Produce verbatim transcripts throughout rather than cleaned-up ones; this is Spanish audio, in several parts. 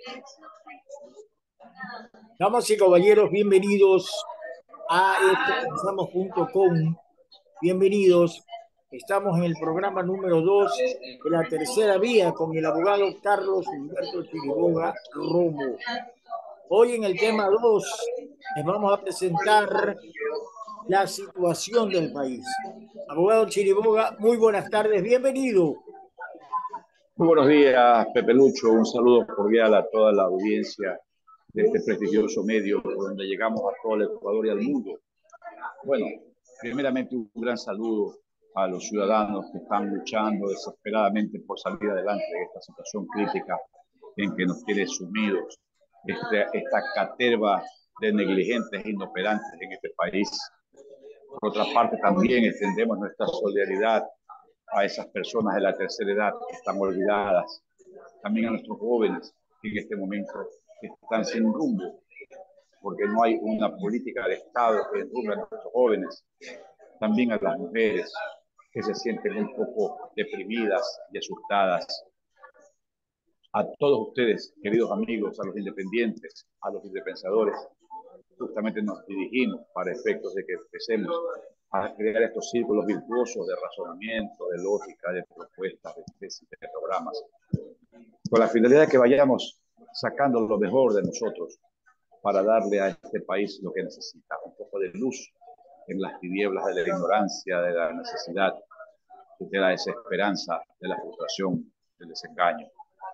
Damas y caballeros, bienvenidos a esto comenzamos punto com. Bienvenidos. Estamos en el programa número dos de la tercera vía con el abogado Carlos Humberto Chiriboga Romo. Hoy en el tema dos les vamos a presentar la situación del país. Abogado Chiriboga, muy buenas tardes, bienvenido. Muy buenos días, Pepe Lucho. Un saludo cordial a toda la audiencia de este prestigioso medio por donde llegamos a todo el Ecuador y al mundo. Bueno, primeramente un gran saludo a los ciudadanos que están luchando desesperadamente por salir adelante de esta situación crítica en que nos tiene sumidos este, esta caterva de negligentes e inoperantes en este país. Por otra parte, también extendemos nuestra solidaridad a esas personas de la tercera edad que están olvidadas, también a nuestros jóvenes que en este momento están sin rumbo, porque no hay una política de Estado que enrumbe a nuestros jóvenes, también a las mujeres que se sienten un poco deprimidas y asustadas. A todos ustedes, queridos amigos, a los independientes, a los indefensadores, justamente nos dirigimos para efectos de que empecemos a crear estos círculos virtuosos de razonamiento, de lógica, de propuestas, de tesis, de programas, con la finalidad de que vayamos sacando lo mejor de nosotros para darle a este país lo que necesita, un poco de luz en las tinieblas de la ignorancia, de la necesidad, de la desesperanza, de la frustración, del desengaño.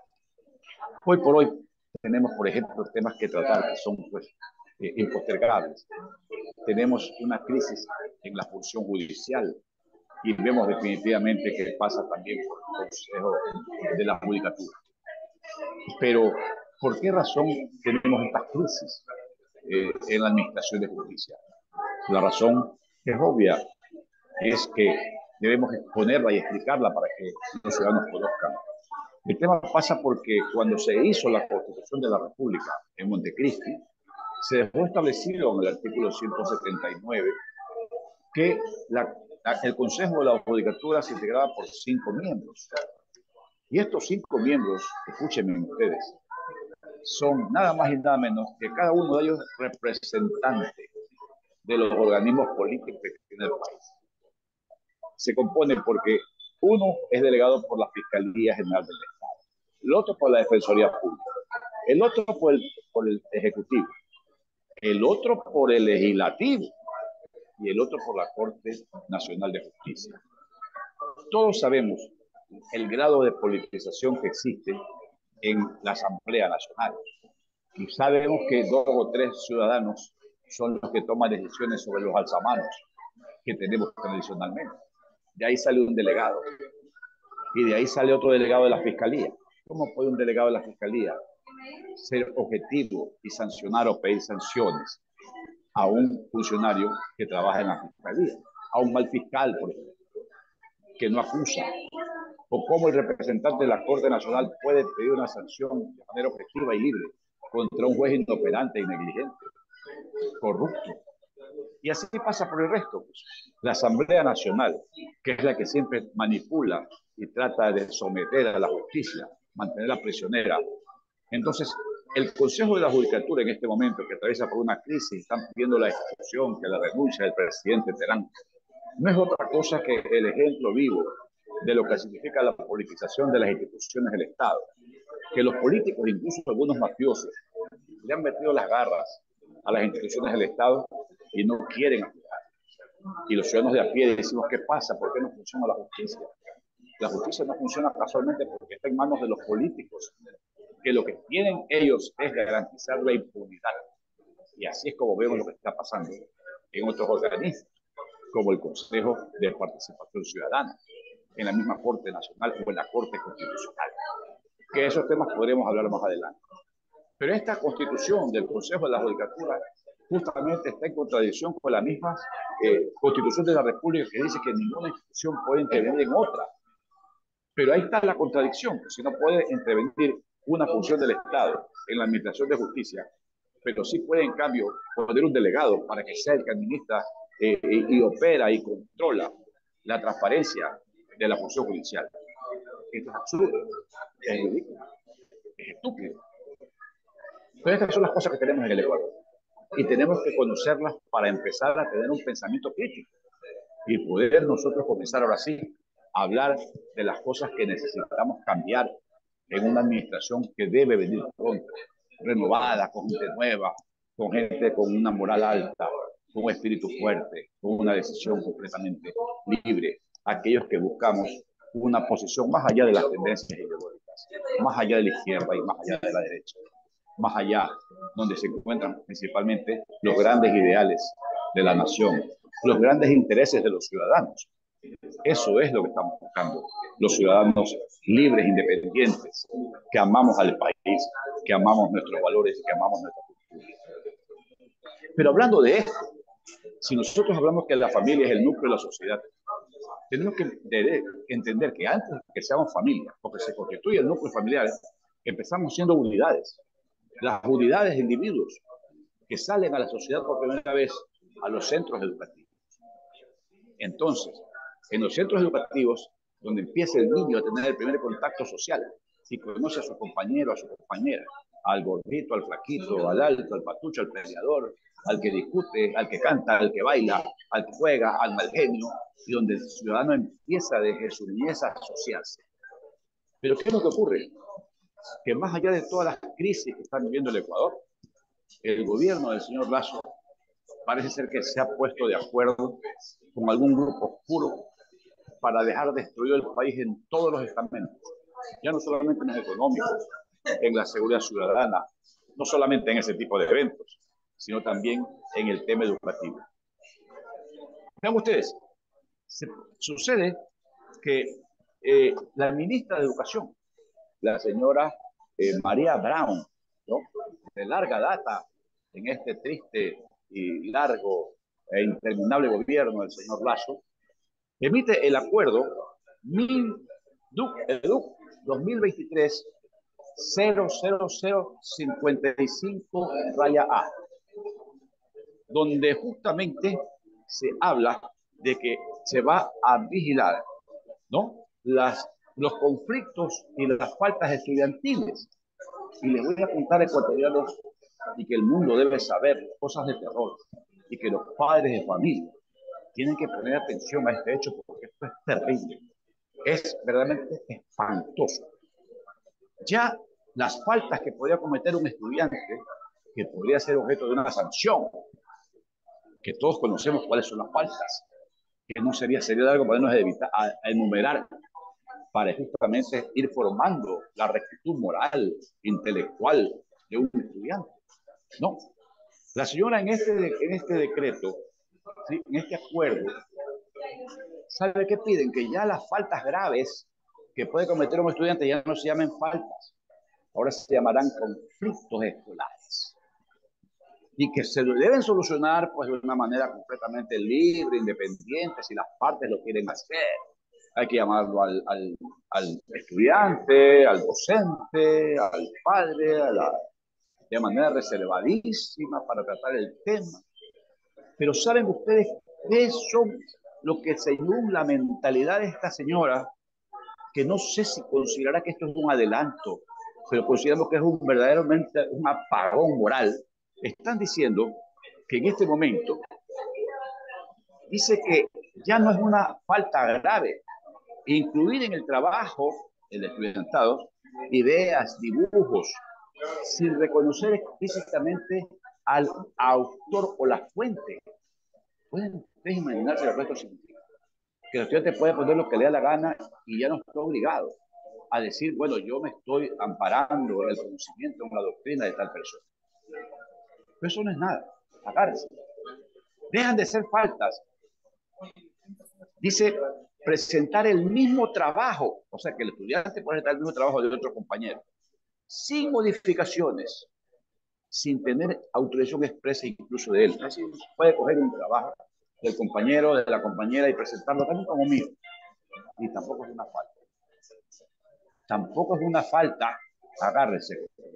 Hoy por hoy tenemos, por ejemplo, temas que tratar que son pues, eh, impostergables. Tenemos una crisis en la función judicial y vemos definitivamente que pasa también por el Consejo de la Judicatura. Pero, ¿por qué razón tenemos estas crisis eh, en la administración de justicia? La razón es obvia, es que debemos exponerla y explicarla para que los ciudadanos conozcan. El tema pasa porque cuando se hizo la Constitución de la República en Montecristi, se dejó establecido en el artículo ciento setenta y nueve que la, la, el Consejo de la Judicatura se integraba por cinco miembros. Y estos cinco miembros, escúchenme ustedes, son nada más y nada menos que cada uno de ellos representante de los organismos políticos que tiene el país. Se compone porque uno es delegado por la Fiscalía General del Estado, el otro por la Defensoría Pública, el otro por el, por el Ejecutivo, el otro por el Legislativo y el otro por la Corte Nacional de Justicia. Todos sabemos el grado de politización que existe en la Asamblea Nacional. Y sabemos que dos o tres ciudadanos son los que toman decisiones sobre los alzamanos que tenemos tradicionalmente. De ahí sale un delegado. Y de ahí sale otro delegado de la Fiscalía. ¿Cómo puede un delegado de la Fiscalía ser objetivo y sancionar o pedir sanciones a un funcionario que trabaja en la Fiscalía? A un mal fiscal, por ejemplo, que no acusa. O cómo el representante de la Corte Nacional puede pedir una sanción de manera objetiva y libre contra un juez inoperante y negligente, corrupto. Y así pasa por el resto. Pues. La Asamblea Nacional, que es la que siempre manipula y trata de someter a la justicia, mantenerla prisionera. Entonces, el Consejo de la Judicatura en este momento, que atraviesa por una crisis, están pidiendo la expulsión, que la renuncia del presidente Terán, no es otra cosa que el ejemplo vivo de lo que significa la politización de las instituciones del Estado. Que los políticos, incluso algunos mafiosos, le han metido las garras a las instituciones del Estado y no quieren aplicar. Y los ciudadanos de a pie decimos, ¿qué pasa? ¿Por qué no funciona la justicia? La justicia no funciona casualmente porque está en manos de los políticos, que lo que tienen ellos es garantizar la impunidad. Y así es como vemos lo que está pasando en otros organismos, como el Consejo de Participación Ciudadana, en la misma Corte Nacional o en la Corte Constitucional. Que esos temas podremos hablar más adelante. Pero esta constitución del Consejo de la Judicatura justamente está en contradicción con la misma eh, Constitución de la República, que dice que ninguna institución puede intervenir en otra. Pero ahí está la contradicción, que si no puede intervenir una función del Estado en la administración de justicia, pero sí puede en cambio poner un delegado para que sea el que administra eh, y, y opera y controla la transparencia de la función judicial. Esto es absurdo, es ridículo, es estúpido. Pero estas son las cosas que tenemos en el Ecuador. Y tenemos que conocerlas para empezar a tener un pensamiento crítico y poder nosotros comenzar ahora sí a hablar de las cosas que necesitamos cambiar en una administración que debe venir pronto, renovada, con gente nueva, con gente con una moral alta, con un espíritu fuerte, con una decisión completamente libre. Aquellos que buscamos una posición más allá de las tendencias ideológicas, más allá de la izquierda y más allá de la derecha, más allá donde se encuentran principalmente los grandes ideales de la nación, los grandes intereses de los ciudadanos. Eso es lo que estamos buscando, los ciudadanos libres, independientes, que amamos al país, que amamos nuestros valores y que amamos nuestra cultura. Pero hablando de esto, si nosotros hablamos que la familia es el núcleo de la sociedad, tenemos que entender que antes de que seamos familia, porque se constituye el núcleo familiar, empezamos siendo unidades. Las unidades de individuos que salen a la sociedad por primera vez a los centros educativos. Entonces, en los centros educativos, donde empieza el niño a tener el primer contacto social, y conoce a su compañero, a su compañera, al gordito, al flaquito, al alto, al patucho, al peleador, al que discute, al que canta, al que baila, al que juega, al mal genio, y donde el ciudadano empieza desde su niñez a asociarse. Pero ¿qué es lo que ocurre? Que más allá de todas las crisis que está viviendo el Ecuador, el gobierno del señor Lasso parece ser que se ha puesto de acuerdo con algún grupo oscuro para dejar destruido el país en todos los estamentos, ya no solamente en los económicos, en la seguridad ciudadana, no solamente en ese tipo de eventos, sino también en el tema educativo. Vean ustedes, se, sucede que eh, la ministra de Educación, la señora eh, María Brown, ¿no?, de larga data en este triste y largo e interminable gobierno del señor Lasso, emite el acuerdo MINDUC-EDUC dos mil veintitrés cero cero cero cincuenta y cinco raya A, donde justamente se habla de que se va a vigilar, ¿no?, las, los conflictos y las faltas estudiantiles. Y les voy a contar, ecuatorianos, y que el mundo debe saber, cosas de terror, y que los padres de familia tienen que poner atención a este hecho, porque esto es terrible, es verdaderamente espantoso. Ya las faltas que podría cometer un estudiante, que podría ser objeto de una sanción, que todos conocemos cuáles son las faltas, que no sería, sería algo para podernos evitar, a, a enumerar, para justamente ir formando la rectitud moral, intelectual de un estudiante. No, la señora en este, en este decreto, ¿sí?, en este acuerdo, ¿sabe qué piden? Que ya las faltas graves que puede cometer un estudiante ya no se llamen faltas, ahora se llamarán conflictos escolares. Y que se deben solucionar pues de una manera completamente libre, independiente, si las partes lo quieren hacer. Hay que llamarlo al, al, al estudiante, al docente, al padre, a la, de manera reservadísima para tratar el tema. Pero ¿saben ustedes qué son lo que según la mentalidad de esta señora, que no sé si considerará que esto es un adelanto, pero consideramos que es un verdaderamente un apagón moral? Están diciendo que en este momento dice que ya no es una falta grave incluir en el trabajo, el estudiantado, ideas, dibujos, sin reconocer explícitamente al autor o la fuente. ¿Pueden ustedes imaginarse lo que esto significa? Que el estudiante puede poner lo que le da la gana y ya no está obligado a decir, bueno, yo me estoy amparando en el conocimiento, en la doctrina de tal persona. Pero eso no es nada, agárrense. Dejan de ser faltas. Dice, presentar el mismo trabajo, o sea, que el estudiante puede presentar el mismo trabajo de otro compañero, sin modificaciones, sin tener autorización expresa incluso de él. Es decir, puede coger un trabajo del compañero, de la compañera y presentarlo también como mío. Y tampoco es una falta. Tampoco es una falta, agárrese,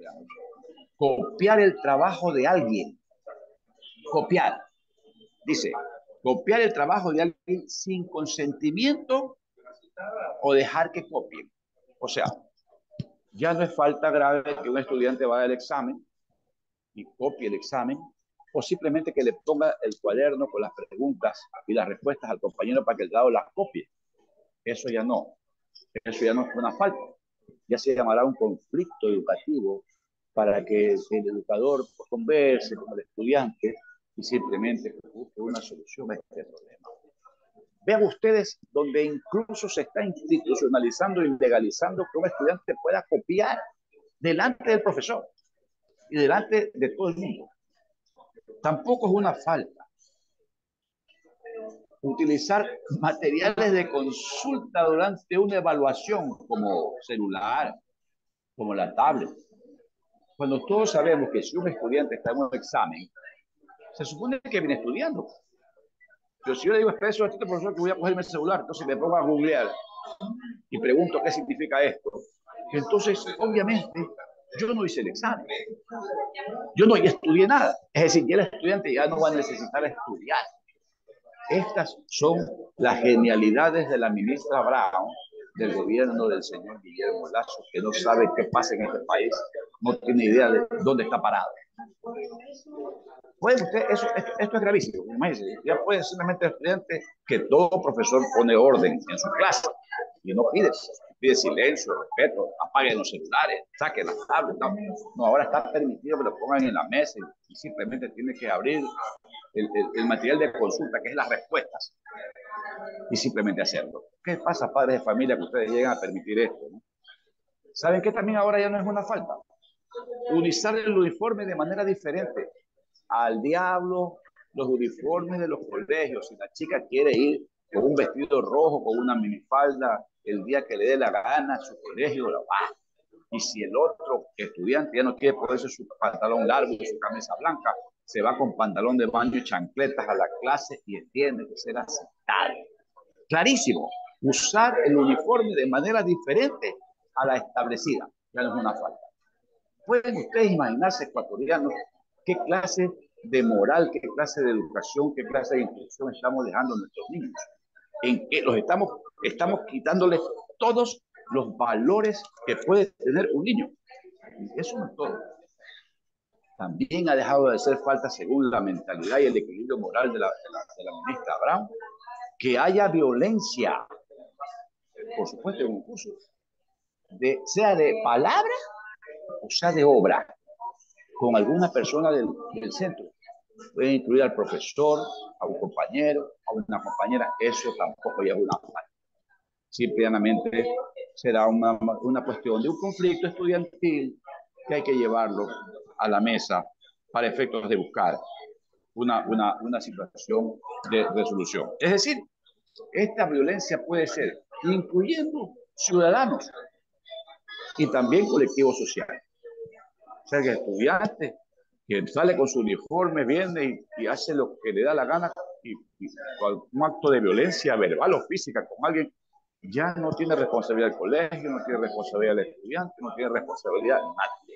copiar el trabajo de alguien. Copiar. Dice, copiar el trabajo de alguien sin consentimiento o dejar que copien. O sea, ya no es falta grave que un estudiante vaya al examen y copie el examen, o simplemente que le ponga el cuaderno con las preguntas y las respuestas al compañero para que el lado las copie. Eso ya no, eso ya no es una falta, ya se llamará un conflicto educativo para que el educador converse con el estudiante y simplemente busque una solución a este problema. Vean ustedes donde incluso se está institucionalizando y legalizando que un estudiante pueda copiar delante del profesor y delante de todo el mundo. Tampoco es una falta utilizar materiales de consulta durante una evaluación como celular, como la tablet. Cuando todos sabemos que si un estudiante está en un examen, se supone que viene estudiando. Pero si yo le digo expreso a este profesor que voy a cogerme el celular, entonces me pongo a googlear y pregunto qué significa esto. Entonces, obviamente, yo no hice el examen. Yo no estudié nada. Es decir, ya el estudiante ya no va a necesitar estudiar. Estas son las genialidades de la ministra Brown, del gobierno del señor Guillermo Lazo, que no sabe qué pasa en este país, no tiene idea de dónde está parado. Puede usted, eso, esto, esto es gravísimo. Imagínese, ya puede simplemente el estudiante que todo profesor pone orden en su clase y no pide, pide silencio, respeto, apaguen los celulares, saquen las tablets. No, no, ahora está permitido que lo pongan en la mesa y, y simplemente tiene que abrir el, el, el material de consulta, que es las respuestas, y simplemente hacerlo. ¿Qué pasa, padres de familia, que ustedes llegan a permitir esto, ¿no? ¿Saben que también ahora ya no es una falta? Utilizar el uniforme de manera diferente. Al diablo los uniformes de los colegios. Si la chica quiere ir con un vestido rojo, con una minifalda, el día que le dé la gana a su colegio, la va. Y si el otro estudiante ya no quiere ponerse su pantalón largo y su camisa blanca, se va con pantalón de baño y chancletas a la clase y tiene que ser aceptado. Clarísimo. Usar el uniforme de manera diferente a la establecida ya no es una falta. ¿Pueden ustedes imaginarse, ecuatorianos, qué clase de moral, qué clase de educación, qué clase de instrucción estamos dejando a nuestros niños? En que los estamos, estamos quitándoles todos los valores que puede tener un niño. Y eso no es todo. También ha dejado de hacer falta, según la mentalidad y el equilibrio moral de la, de la, de la ministra Brown, que haya violencia, por supuesto, en un curso, de, sea de palabra o sea de obra, con alguna persona del, del centro. Pueden incluir al profesor, a un compañero, a una compañera. Eso tampoco ya es una falta. Simplemente será una, una cuestión de un conflicto estudiantil que hay que llevarlo a la mesa para efectos de buscar una, una, una situación de resolución. Es decir, esta violencia puede ser incluyendo ciudadanos y también colectivos sociales. O sea, que el estudiante que sale con su uniforme, viene y, y hace lo que le da la gana, y, y un acto de violencia verbal o física con alguien, ya no tiene responsabilidad el colegio, no tiene responsabilidad el estudiante, no tiene responsabilidad nadie.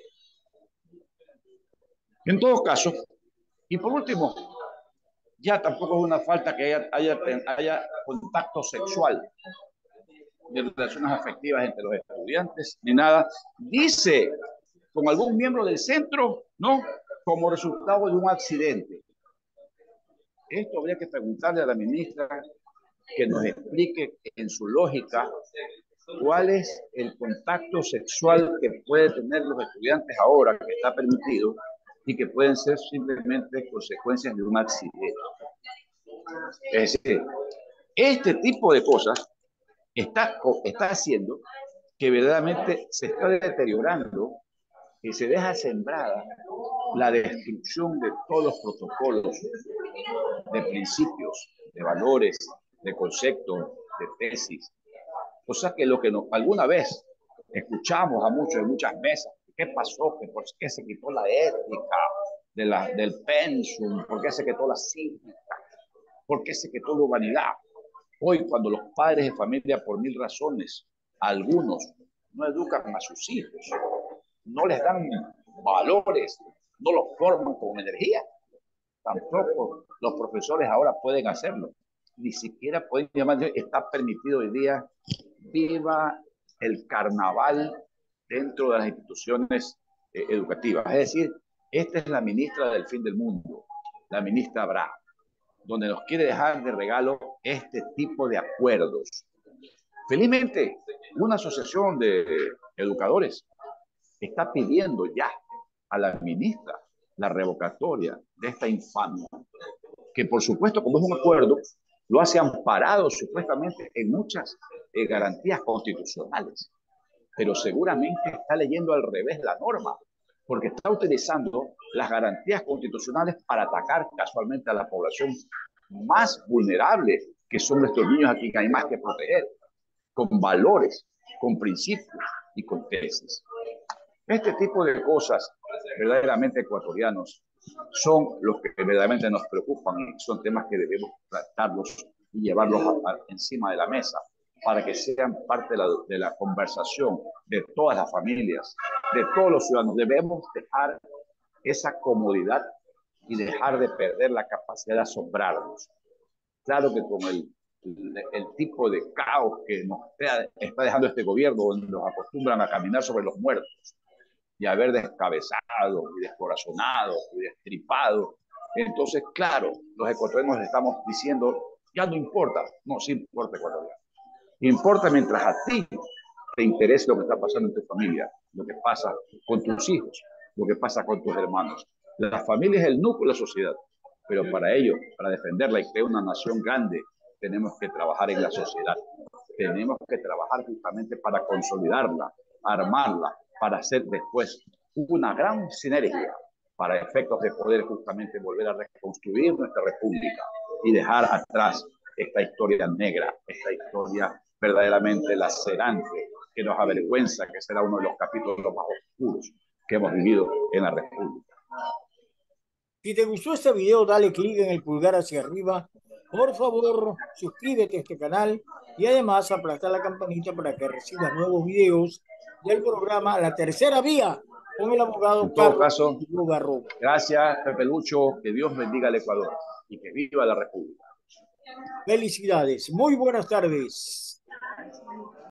En todo caso, y por último, ya tampoco es una falta que haya, haya, haya contacto sexual de relaciones afectivas entre los estudiantes, ni nada. Dice, con algún miembro del centro, ¿no? Como resultado de un accidente. Esto habría que preguntarle a la ministra que nos explique en su lógica cuál es el contacto sexual que pueden tener los estudiantes ahora, que está permitido, y que pueden ser simplemente consecuencias de un accidente. Es decir, este tipo de cosas está, está haciendo que verdaderamente se está deteriorando y se deja sembrada la destrucción de todos los protocolos, de principios, de valores, de conceptos, de tesis. O sea que lo que nos, alguna vez escuchamos a muchos en muchas mesas, ¿qué pasó? ¿Por qué se quitó la ética de la, del pensum? ¿Por qué se quitó la cívica? ¿Por qué se quitó la humanidad? Hoy, cuando los padres de familia, por mil razones, algunos no educan a sus hijos, no les dan valores, no los forman con energía, tampoco los profesores ahora pueden hacerlo. Ni siquiera pueden llamar, está permitido hoy día, viva el carnaval dentro de las instituciones eh, educativas. Es decir, Esta es la ministra del fin del mundo, la ministra Bra, donde nos quiere dejar de regalo este tipo de acuerdos. Felizmente, una asociación de educadores está pidiendo ya a la ministra la revocatoria de esta infamia, que por supuesto, como es un acuerdo, lo hace amparado supuestamente en muchas eh, garantías constitucionales, pero seguramente está leyendo al revés la norma, porque está utilizando las garantías constitucionales para atacar casualmente a la población más vulnerable, que son nuestros niños, a quienes hay más que proteger, con valores, con principios y con tesis. Este tipo de cosas verdaderamente ecuatorianos son los que verdaderamente nos preocupan y son temas que debemos tratarlos y llevarlos a, a, encima de la mesa para que sean parte de la, de la conversación de todas las familias, de todos los ciudadanos. Debemos dejar esa comodidad y dejar de perder la capacidad de asombrarnos. Claro que con el, el, el tipo de caos que nos está dejando este gobierno, donde nos acostumbran a caminar sobre los muertos y a ver descabezado y descorazonado y destripado. Entonces, claro, los ecuatorianos estamos diciendo, ya no importa. No, sí importa, ecuatoriano. Importa mientras a ti te interese lo que está pasando en tu familia, lo que pasa con tus hijos, lo que pasa con tus hermanos. La familia es el núcleo de la sociedad, pero para ello, para defenderla y crear una nación grande, tenemos que trabajar en la sociedad. Tenemos que trabajar justamente para consolidarla, armarla, para hacer después una gran sinergia para efectos de poder justamente volver a reconstruir nuestra república y dejar atrás esta historia negra, esta historia verdaderamente lacerante, que nos avergüenza, que será uno de los capítulos más oscuros que hemos vivido en la república. Si te gustó este video, dale clic en el pulgar hacia arriba. Por favor, suscríbete a este canal y además aplasta la campanita para que recibas nuevos videos del programa La Tercera Vía con el abogado en todo Carlos caso, Garro. Gracias, Pepe Lucho, que Dios bendiga al Ecuador y que viva la República. Felicidades, muy buenas tardes.